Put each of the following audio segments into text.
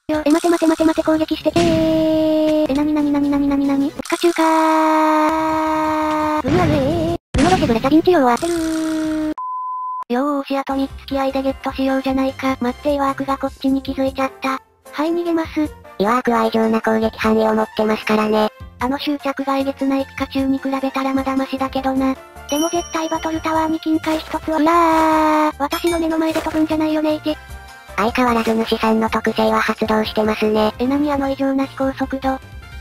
よ。待て待て待て待て攻撃してけー。なになになになになになにピカチュウかー。ブルアルブルロシブレチャビン治療を当てるー。よーしあと3つ気合でゲットしようじゃないか。待ってイワークがこっちに気づいちゃった。はい逃げます。 イワークは異常な攻撃範囲を持ってますからね。 執着がえげつないピカチュウに比べたらまだマシだけどな。でも絶対バトルタワーに金塊一つは。うらー、私の目の前で飛ぶんじゃないよねイチ。 相変わらず主さんの特性は発動してますね。 何異常な飛行速度。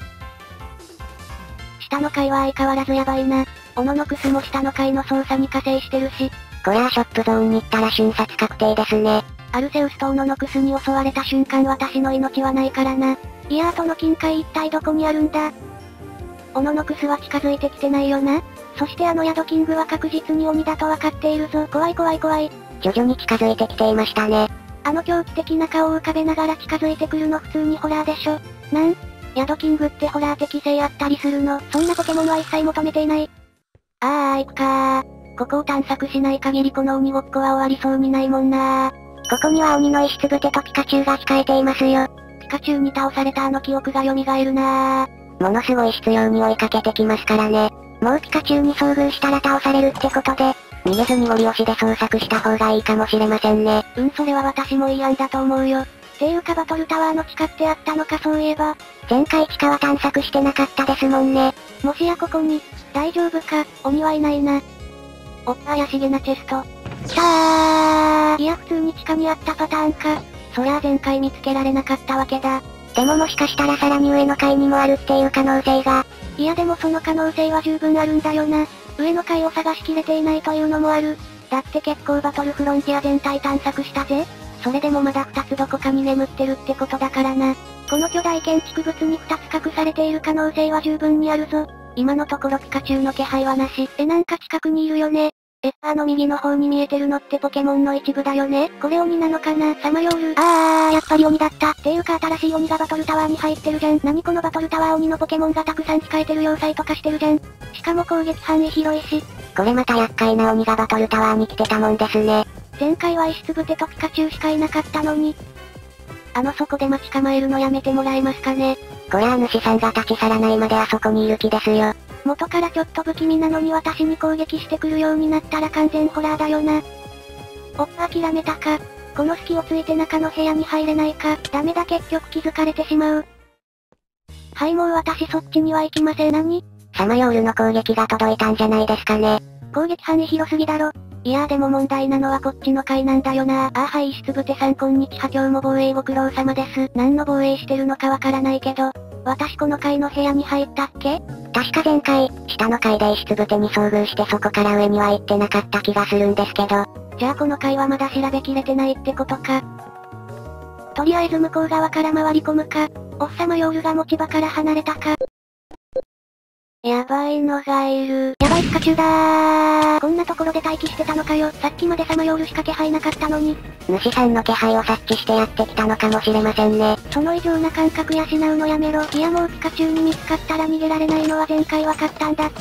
下の階は相変わらずやばいな。オノノクスも下の階の操作に加勢してるし。 こりゃショップゾーンに行ったら瞬殺確定ですね。 アルセウスとオノノクスに襲われた瞬間私の命はないからな。いやーとの金塊一体どこにあるんだ。オノノクスは近づいてきてないよな。そしてヤドキングは確実に鬼だとわかっているぞ。怖い怖い怖い。 徐々に近づいてきていましたね。 狂気的な顔を浮かべながら近づいてくるの普通にホラーでしょ。ヤドキングってホラー的性あったりするの。そんなポケモンは一切求めていない。行くかー。ここを探索しない限りこの鬼ごっこは終わりそうにないもんなー。 ここには鬼の石つぶてとピカチュウが控えていますよ。 ピカチュウに倒された記憶が蘇るなー。 ものすごい執拗に追いかけてきますからね。もうピカチュウに遭遇したら倒されるってことで、逃げずにゴリ押しで捜索した方がいいかもしれませんね。 それは私もいい案だと思うよ。っていうかバトルタワーの地下ってあったのかそういえば。 前回地下は探索してなかったですもんね。 もしやここに、大丈夫か、鬼はいないな。怪しげなチェスト。きたー。いや普通に地下にあったパターンか。そりゃあ前回見つけられなかったわけだ。 でももしかしたらさらに上の階にもあるっていう可能性が。 いやでもその可能性は十分あるんだよな。上の階を探しきれていないというのもある。だって結構バトルフロンティア全体探索したぜ。それでもまだ2つどこかに眠ってるってことだからな。この巨大建築物に2つ隠されている可能性は十分にあるぞ。今のところピカチュウの気配はなし。なんか近くにいるよね。右の方に見えてるのってポケモンの一部だよね。これ鬼なのかな。サマヨール。やっぱり鬼だった。っていうか新しい鬼がバトルタワーに入ってるじゃん。何このバトルタワー鬼のポケモンがたくさん控えてる要塞とかしてるじゃん。しかも攻撃範囲広いし。 これまた厄介な鬼がバトルタワーに来てたもんですね。 前回は石つぶてとピカチュウしかいなかったのに。そこで待ち構えるのやめてもらえますかね。 こりゃ主さんが立ち去らないまであそこにいる気ですよ。 元からちょっと不気味なのに私に攻撃してくるようになったら完全ホラーだよな。諦めたか。この隙をついて中の部屋に入れないか。ダメだ結局気づかれてしまう。はいもう私そっちには行きません。 サマヨールの攻撃が届いたんじゃないですかね。 攻撃範囲広すぎだろ。いやでも問題なのはこっちの階なんだよな。はい石つぶてさんこんにちは今日も防衛ご苦労様です。何の防衛してるのかわからないけど。私この階の部屋に入ったっけ？ 確か前回、下の階で石つぶてに遭遇してそこから上には行ってなかった気がするんですけど。 じゃあこの階はまだ調べきれてないってことか。とりあえず向こう側から回り込むか。サマヨールが持ち場から離れたか。やばいのがいる。やばいピカチュウだー。こんなところで待機してたのかよ。さっきまでサマヨールしか気配なかったのに。 主さんの気配を察知してやってきたのかもしれませんね。 その異常な感覚養うのやめろ。いやもうピカチュウに見つかったら逃げられないのは前回わかったんだって。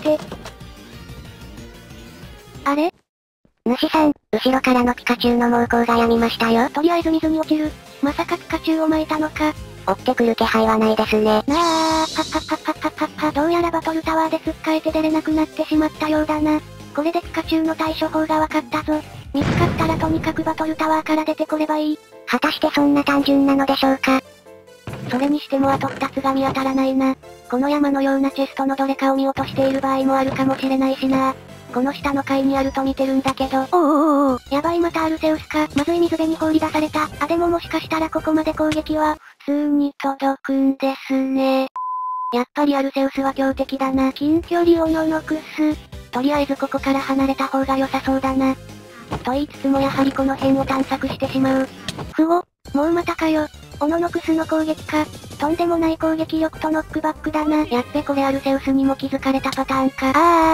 あれ？ 主さん、後ろからのピカチュウの猛攻が止みましたよ。 とりあえず水に落ちる。まさかピカチュウを撒いたのか。 追ってくる気配はないですね。 どうやらバトルタワーでつっかえて出れなくなってしまったようだな。これでピカチュウの対処法がわかったぞ。見つかったらとにかくバトルタワーから出てこればいい。 果たしてそんな単純なのでしょうか。 それにしてもあと2つが見当たらないな。この山のようなチェストのどれかを見落としている場合もあるかもしれないしな。この下の階にあると見てるんだけど。やばいまたアルセウスか。まずい水辺に放り出された。でももしかしたらここまで攻撃は、普通に届くんですね。やっぱりアルセウスは強敵だな。近距離オノノクス。とりあえずここから離れた方が良さそうだな。と言いつつもやはりこの辺を探索してしまう。もうまたかよ。オノノクスの攻撃か。とんでもない攻撃力とノックバックだな。やっべこれアルセウスにも気づかれたパターンか。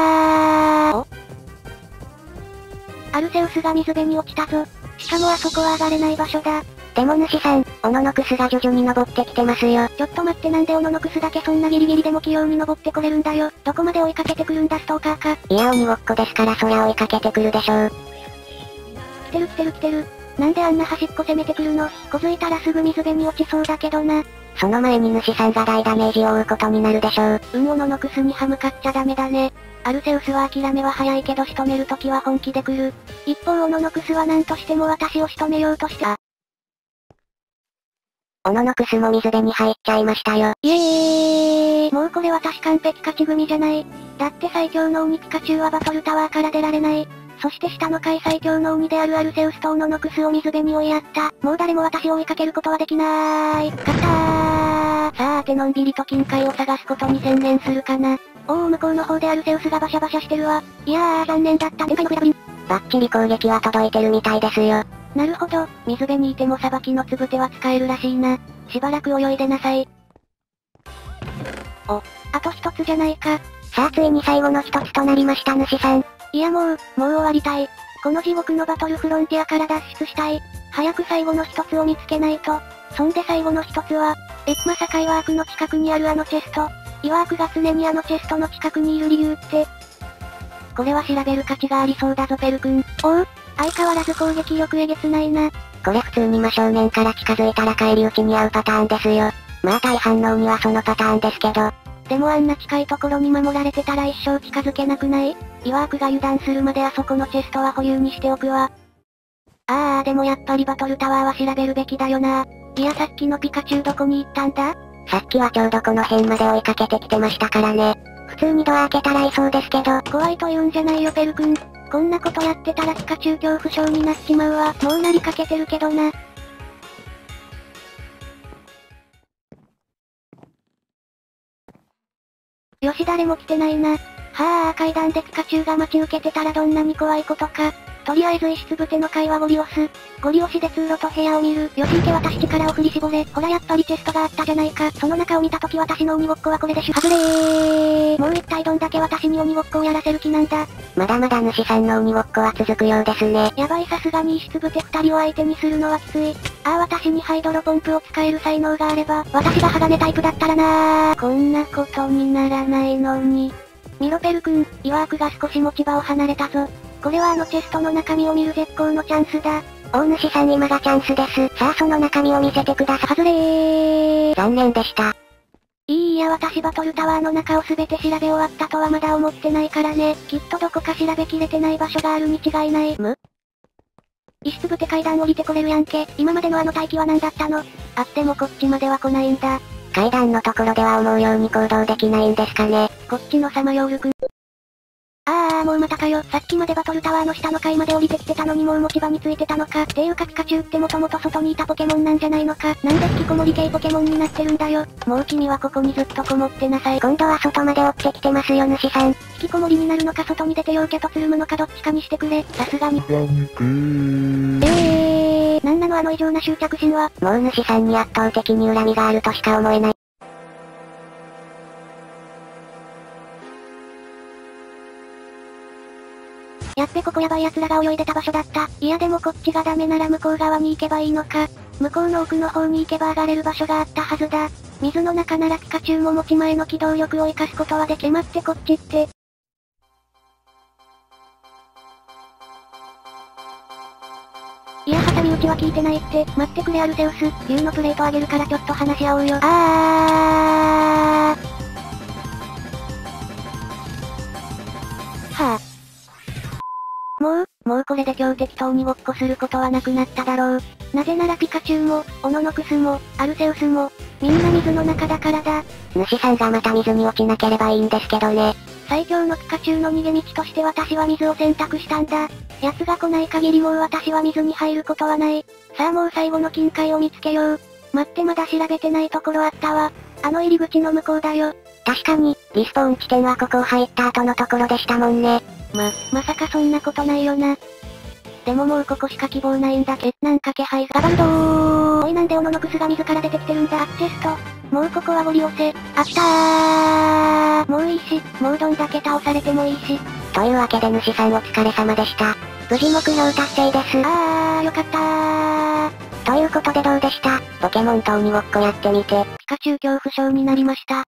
アルセウスが水辺に落ちたぞ。しかもあそこは上がれない場所だ。 でも主さん、オノノクスが徐々に登ってきてますよ。 ちょっと待ってなんでオノノクスだけそんなギリギリでも器用に登ってこれるんだよ。どこまで追いかけてくるんだストーカーか。 いや鬼ごっこですからそりゃ追いかけてくるでしょう。 来てる。 なんであんな端っこ攻めてくるの？小づいたらすぐ水辺に落ちそうだけどな。 その前に主さんが大ダメージを負うことになるでしょう。 オノノクスに歯向かっちゃダメだね。アルセウスは諦めは早いけど仕留めるときは本気で来る。一方オノノクスは何としても私を仕留めようとして、 オノノクスも水辺に入っちゃいましたよ。 もうこれ私完璧勝ち組じゃない。だって最強の鬼ピカチュウはバトルタワーから出られない。そして下の階最強の鬼であるアルセウスとオノノクスを水辺に追いやった。もう誰も私を追いかけることはできなーい。勝ったー。さーてのんびりと金塊を探すことに専念するかな。向こうの方でアルセウスがバシャバシャしてるわ。いやー残念だった。天界のクレバリン。 バッチリ攻撃は届いてるみたいですよ。 なるほど、水辺にいてもさばきのつぶては使えるらしいな。しばらく泳いでなさい。あと一つじゃないか。 さあついに最後の一つとなりました主さん。 いやもう終わりたい。この地獄のバトルフロンティアから脱出したい。早く最後の一つを見つけないと。そんで最後の一つは、まさかイワークの近くにあるあのチェスト。イワークが常にあのチェストの近くにいる理由って。これは調べる価値がありそうだぞペル君。相変わらず攻撃力えげつないな。 これ普通に真正面から近づいたら返り討ちに遭うパターンですよ。まあ大反応にはそのパターンですけど。 でもあんな近いところに守られてたら一生近づけなくない？イワークが油断するまであそこのチェストは保有にしておくわ。でもやっぱりバトルタワーは調べるべきだよな。いやさっきのピカチュウどこに行ったんだ？ さっきはちょうどこの辺まで追いかけてきてましたからね。普通にドア開けたらいそうですけど。 怖いと言うんじゃないよペル君。こんなことやってたらピカチュウ恐怖症になっちまうわ。もうなりかけてるけどな。よし誰も来てないな。階段でピカチュウが待ち受けてたらどんなに怖いことか。とりあえず石つぶての階はゴリ押す。ゴリ押しで通路と部屋を見る。よし行け私力を振り絞れ。ほらやっぱりチェストがあったじゃないか。その中を見たとき私の鬼ごっこはこれで外れー。もう一体どんだけ私に鬼ごっこをやらせる気なんだ。 まだまだ主さんの鬼ごっこは続くようですね。 やばいさすがに石つぶて二人を相手にするのはきつい。私にハイドロポンプを使える才能があれば、私が鋼タイプだったらなー。こんなことにならないのに。ミロペル君、イワークが少し持ち場を離れたぞ。これはあのチェストの中身を見る絶好のチャンスだ。 大主さん今がチャンスです。さあその中身を見せてください。 外れー。 残念でした。 いや私バトルタワーの中をすべて調べ終わったとはまだ思ってないからね。きっとどこか調べきれてない場所があるに違いない。石つぶて階段降りてこれるやんけ。今までのあの待機は何だったの？あってもこっちまでは来ないんだ。 階段のところでは思うように行動できないんですかね。 こっちのサマヨール君。もうまたかよ。さっきまでバトルタワーの下の階まで降りてきてたのにもう持ち場についてたのか。っていうかピカチュウってもともと外にいたポケモンなんじゃないのか。なんで引きこもり系ポケモンになってるんだよ。もう君はここにずっとこもってなさい。 今度は外まで追ってきてますよ主さん。 引きこもりになるのか外に出て陽キャとつるむのかどっちかにしてくれ。さすがに。なんなのあの異常な執着心は。 もう主さんに圧倒的に恨みがあるとしか思えない。 やっべここやばい奴らが泳いでた場所だった。いやでもこっちがダメなら向こう側に行けばいいのか。向こうの奥の方に行けば上がれる場所があったはずだ。水の中ならピカチュウも持ち前の機動力を活かすことはでき待ってこっちって。いや挟み撃ちは効いてないって。待ってくれアルセウス。竜のプレートあげるからちょっと話し合おうよ。もうこれで今日適当にごっこすることはなくなっただろう。なぜならピカチュウも、オノノクスも、アルセウスも、みんな水の中だからだ。 主さんがまた水に落ちなければいいんですけどね。 最強のピカチュウの逃げ道として私は水を選択したんだ。奴が来ない限りもう私は水に入ることはない。さあもう最後の金塊を見つけよう。待ってまだ調べてないところあったわ。あの入り口の向こうだよ。 確かに、リスポーン地点はここを入った後のところでしたもんね。 まさかそんなことないよな。でももうここしか希望ないんだけ。なんか気配が。ガバルドー。おいなんでオノノクスが水から出てきてるんだ。チェスト。もうここはゴリ押せ。あったー。もういいし、もうどんだけ倒されてもいいし。 というわけで主さんお疲れ様でした。無事目標達成です。 よかったー。 ということでどうでした？ポケモンと鬼ごっこやってみて。 ピカチュウ恐怖症になりました。